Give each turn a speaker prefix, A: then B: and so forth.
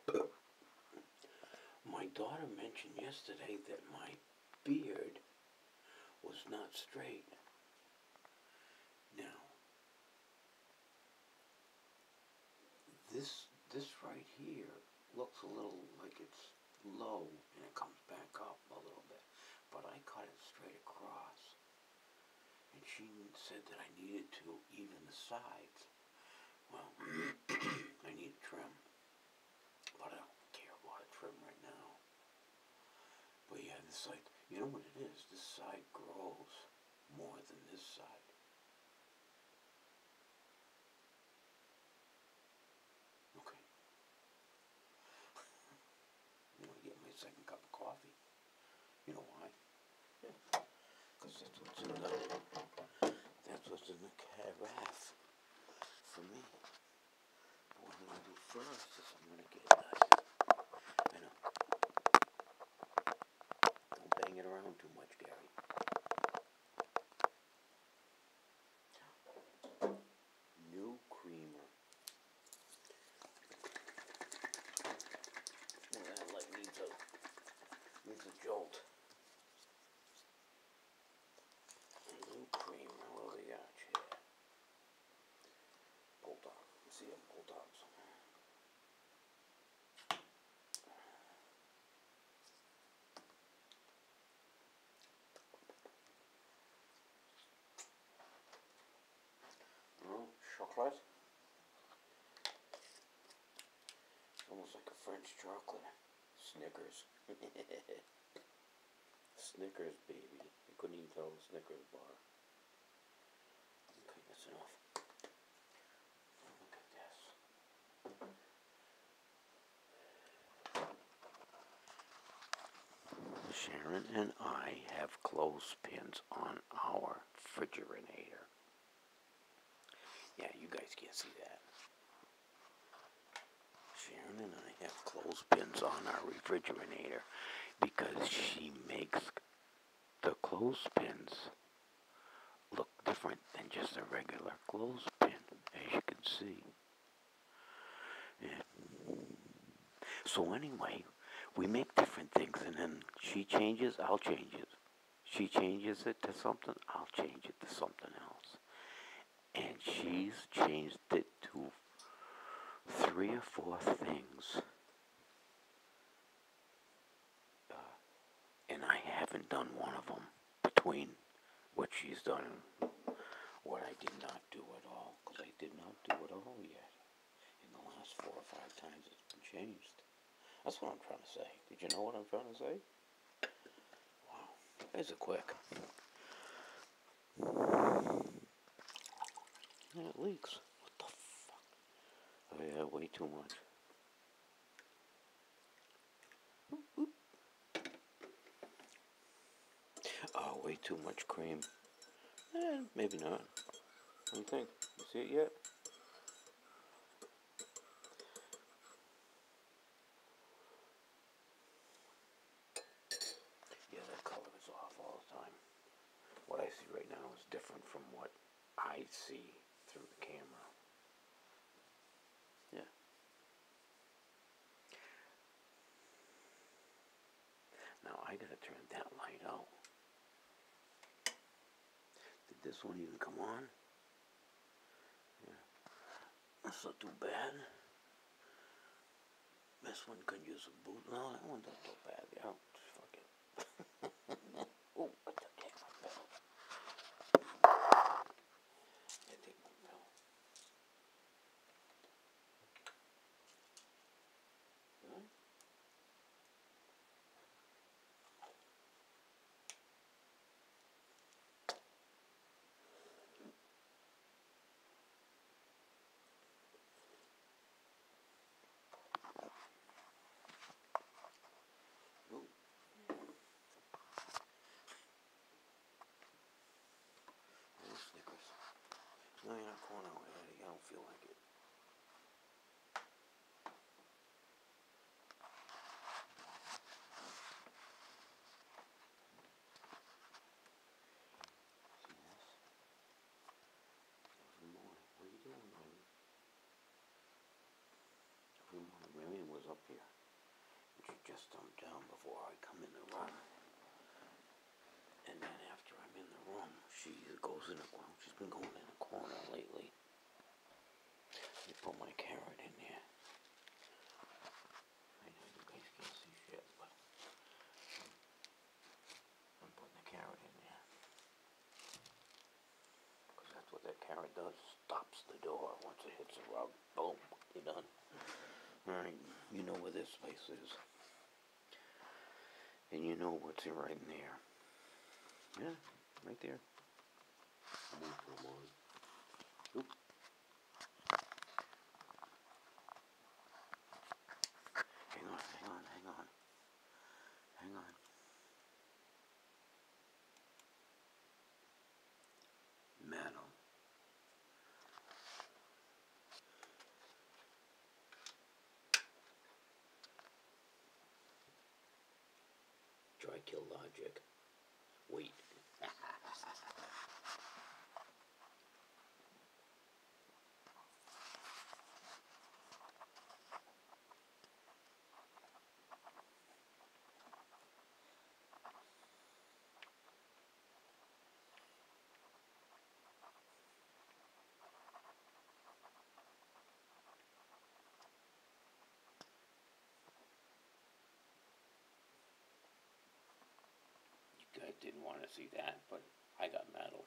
A: My daughter mentioned yesterday that my beard was not straight. Now, this right here looks a little like it's low and it comes back up a little bit, but I cut it straight across. And she said that I needed to even the sides. Well, I need a trim, but I don't care about a trim right now. But yeah, this side, you know what it is? This side grows more than this side. Okay. You know, get my second cup of coffee. You know why? Yeah. Because that's what's in the carafe for me. What I'm going to do first is I'm going to get I know. Don't bang it around too much, Gary. New creamer. Well, that light needs a jolt. New creamer. What do we got here? Bulldog. Let's see them bulldogs. Chocolate. Almost like a French chocolate. Snickers. Snickers, baby. I couldn't even tell the Snickers bar. Okay, that's enough. Look at this. Sharon and I have clothespins on our refrigerator. Yeah, you guys can't see that. Sharon and I have clothespins on our refrigerator because she makes the clothespins look different than just a regular clothespin, as you can see. Yeah. So anyway, we make different things, and then she changes, I'll change it. She changes it to something, I'll change it to something else. And she's changed it to 3 or 4 things. And I haven't done one of them between what she's done and what I did not do at all. Because I did not do it all yet. In the last 4 or 5 times it's been changed. That's what I'm trying to say. Did you know what I'm trying to say? Wow. You guys are quick. Yeah, it leaks. What the fuck? Oh yeah, way too much. Oh, way too much cream. Maybe not. What do you think? You see it yet? Yeah, that color is off all the time. What I see right now is different from what I see through the camera. Yeah. Now I gotta turn that light out. Did this one even come on? Yeah. That's not too bad. This one could use a boot. No, that one doesn't look bad. Yeah, fuck it. Oh, I take my belt. I take my belt. Huh? Snickers. No, you're not going out, Eddie. I don't feel like it. See this? Every morning. What are you doing, Remy? Every morning, Remy was was up here. And she just dumped down before I come in the room. And then after I'm in the room, she goes in the corner. She's been going in the corner lately. I put my carrot in there. I know you guys can't see shit, but I'm putting the carrot in there. Because that's what that carrot does. Stops the door once it hits the rug. Boom, you're done. Alright, you know where this place is. And you know what's right in there. Yeah, right there. I'm gonna put them on. Oop. Hang on. Metal. Try kill logic. Wait. You guys didn't want to see that, but I got metal.